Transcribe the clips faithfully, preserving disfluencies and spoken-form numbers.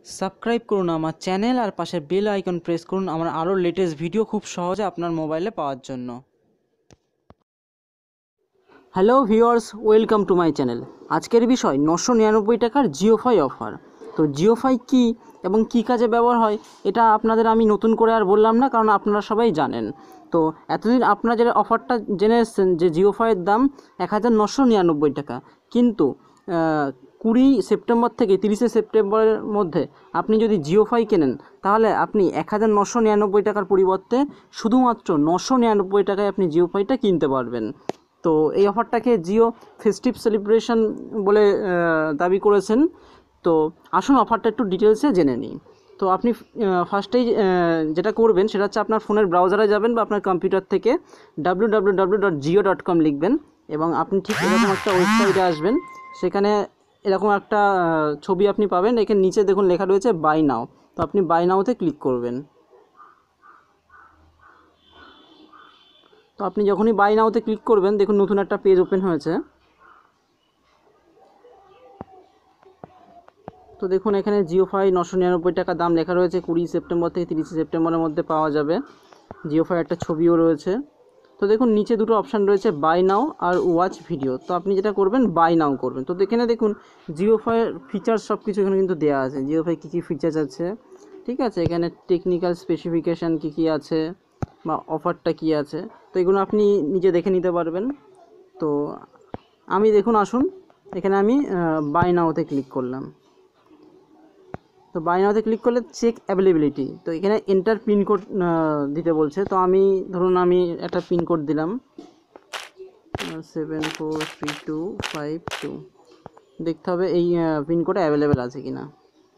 Subscribe করুন আমার channel আর পাশের বেল আইকন প্রেস করুন আমার আরও লেটেস্ট ভিডিও খুব সহজে আপনার মোবাইলে পাওয়ার জন্য। Hello viewers, welcome to my channel. আজকের বিষয় নশো নিরানব্বই টাকার জিওফাই অফার। তো জিওফাই কী এবং কী কাজে ব্যবহার হয় এটা আপনাদের আমি নতুন করে আর বললাম না, কারণ আপনারা সবাই জানেন। তো এতদিন আপনারা যে অফারটা জেনে এসেছেন যে জিওফাইয়ের দাম এক হাজার নশো নিরানব্বই টাকা, কিন্তু কুড়ি সেপ্টেম্বর থেকে তিরিশে সেপ্টেম্বরের মধ্যে আপনি যদি জিওফাই কেনেন তাহলে আপনি এক হাজার নশো নিরানব্বই টাকার পরিবর্তে শুধুমাত্র নশো নিরানব্বই টাকায় আপনি জিওফাইটা কিনতে পারবেন। তো এই অফারটাকে জিও ফেস্টিভ সেলিব্রেশন বলে দাবি করেছেন। তো আসুন অফারটা একটু ডিটেলসে জেনে নিই। তো আপনি ফার্স্টেই যেটা করবেন সেটা হচ্ছে আপনার ফোনের ব্রাউজারে যাবেন বা আপনার কম্পিউটার থেকে W W W dot Jio dot com লিখবেন এবং আপনি ঠিক এরকম একটা ওয়েবসাইটে আসবেন। সেখানে এরকম একটা ছবি আপনি পাবেন, এখানে নিচে দেখুন লেখা রয়েছে বাই নাও। তো আপনি বাই নাওতে ক্লিক করবেন। তো আপনি যখনই বাই নাওতে ক্লিক করবেন দেখুন নতুন একটা পেজ ওপেন হয়েছে। তো দেখুন এখানে জিওফাই নশো নিরানব্বই টাকা দাম লেখা রয়েছে, কুড়ি সেপ্টেম্বর থেকে তিরিশে সেপ্টেম্বরের মধ্যে পাওয়া যাবে। জিওফাই একটা ছবিও রয়েছে। তো দেখুন নিচে দুটো অপশান রয়েছে, বাই নাও আর ওয়াচ ভিডিও। তো আপনি যেটা করবেন বাই নাও করবেন। তো এখানে দেখুন জিওফাইয়ের ফিচার্স সব কিছু এখানে কিন্তু দেওয়া আছে, জিওফাই কী কী ফিচার্স আছে, ঠিক আছে। এখানে টেকনিক্যাল স্পেসিফিকেশান কী কী আছে বা অফারটা কী আছে, তো এগুলো আপনি নিজে দেখে নিতে পারবেন। তো আমি দেখুন আসুন এখানে আমি বাই নাওতে ক্লিক করলাম। তো বাই নাওতে ক্লিক করলে চেক অ্যাভেলেবিলিটি। তো এখানে এন্টার পিনকোড দিতে বলছে। তো আমি ধরুন আমি একটা পিনকোড দিলাম seven four three two five two. দেখতে হবে এই পিনকোডে অ্যাভেলেবেল আছে কি না।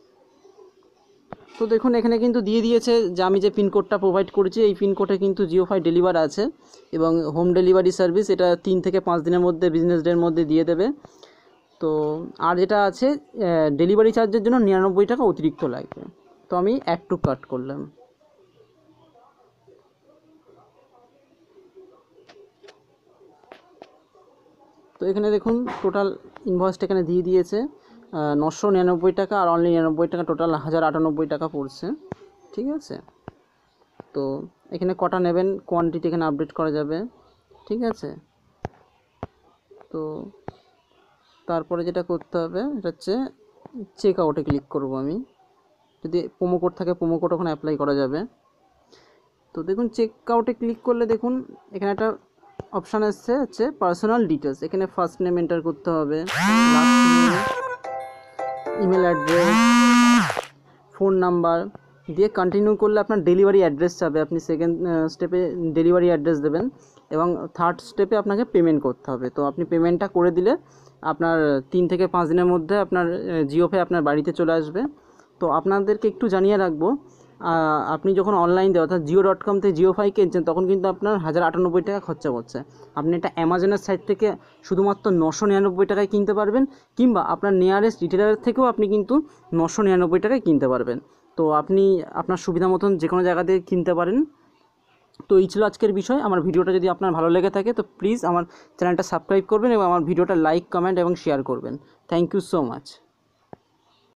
তো দেখুন এখানে কিন্তু দিয়ে দিয়েছে যে আমি যে পিনকোডটা প্রোভাইড করেছি এই পিনকোডে কিন্তু জিওফাই ডেলিভার আছে এবং হোম ডেলিভারি সার্ভিস এটা তিন থেকে পাঁচ দিনের মধ্যে বিজনেস ডের মধ্যে দিয়ে দেবে। তো আর যেটা আছে ডেলিভারি চার্জের জন্য নিরানব্বই টাকা অতিরিক্ত লাগবে। তো আমি অ্যাড টু কার্ট করলাম। তো এখানে দেখুন টোটাল ইনভয়েসটা এখানে দিয়ে দিয়েছে নশো নিরানব্বই টাকা আর অনলি নিরানব্বই টাকা, টোটাল হাজার আটানব্বই টাকা পড়ছে, ঠিক আছে। তো এখানে কটা নেবেন কোয়ান্টিটি এখানে আপডেট করা যাবে, ঠিক আছে। তো তারপরে যেটা করতে হবে এটা হচ্ছে চেক আউটে ক্লিক করব আমি। যদি প্রোমো কোড থাকে প্রোমো কোড ওখানে অ্যাপ্লাই করা যাবে। তো দেখুন চেক আউটে ক্লিক করলে দেখুন এখানে একটা অপশান এসছে হচ্ছে পার্সোনাল ডিটেলস। এখানে ফার্স্ট নেম এন্টার করতে হবে, last name, email address, phone number দিয়ে কন্টিনিউ করলে আপনার ডেলিভারি অ্যাড্রেস যাবে। আপনি সেকেন্ড স্টেপে ডেলিভারি অ্যাড্রেস দেবেন এবং থার্ড স্টেপে আপনাকে পেমেন্ট করতে হবে। তো আপনি পেমেন্টটা করে দিলে আপনার তিন থেকে পাঁচ দিনের মধ্যে আপনার জিওফাই আপনার বাড়িতে চলে আসবে। তো আপনাদেরকে একটু জানিয়ে রাখবো, আপনি যখন অনলাইন দিয়ে অর্থাৎ জিও ডট কম থেকে জিওফাই কিনছেন তখন কিন্তু আপনার হাজার আটানব্বই টাকা খরচা করছে। আপনি এটা অ্যামাজনের সাইট থেকে শুধুমাত্র নশো নিরানব্বই টাকায় কিনতে পারবেন, কিংবা আপনার নিয়ারেস্ট রিটেলারের থেকেও আপনি কিন্তু নশো নিরানব্বই টাকায় কিনতে পারবেন। তো আপনি আপনার সুবিধা মতন যে কোনো জায়গা থেকে কিনতে পারেন। তো এই ছিল আজকের বিষয়। আমার ভিডিওটা যদি আপনার ভালো লেগে থাকে তো প্লিজ আমার চ্যানেলটা সাবস্ক্রাইব করবেন এবং আমার ভিডিওটা লাইক কমেন্ট এবং শেয়ার করবেন। Thank you so much.